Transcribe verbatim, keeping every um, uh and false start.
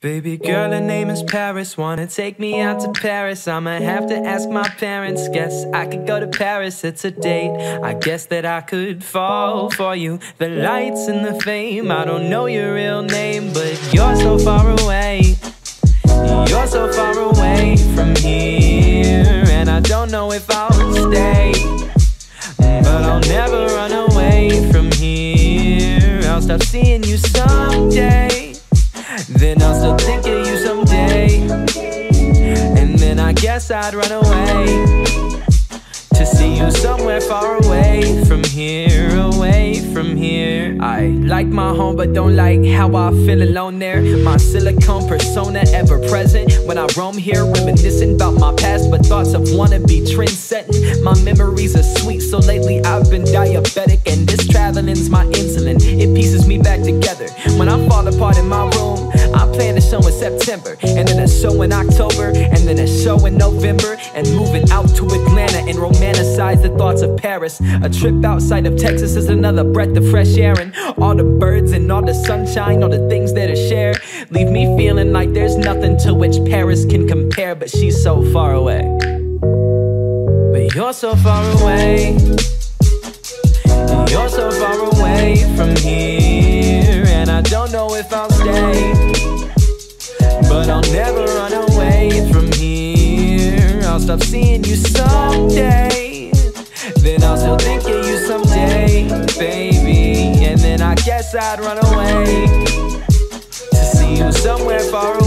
Baby girl, her name is Paris. Wanna take me out to Paris? I'ma have to ask my parents. Guess I could go to Paris, it's a date. I guess that I could fall for you. The lights and the fame, I don't know your real name, but you're so far away. You're so far away from here, and I don't know if I'll stay, but I'll never run away from here. I'll stop seeing you someday, then I'll still think of you someday, and then I guess I'd run away to see you somewhere far away from here, away from here. I like my home but don't like how I feel alone there. My silicone persona ever present when I roam here, reminiscing about my past but thoughts of wannabe trend-setting. My memories are sweet, so lately I've been diabetic, and this traveling's my insulin. It pieces me back together when I fall apart in my room. I plan a show in September, and then a show in October, and then a show in November, and moving out to Atlanta and romanticize the thoughts of Paris. A trip outside of Texas is another breath of fresh air, and all the birds and all the sunshine, all the things that are shared, leave me feeling like there's nothing to which Paris can compare. But she's so far away, but you're so far away. You're so far away from here, and I don't know if I'll stay, but I'll never run away from here. I'll stop seeing you someday, then I'll still think of you someday, baby, and then I guess I'd run away to see you somewhere far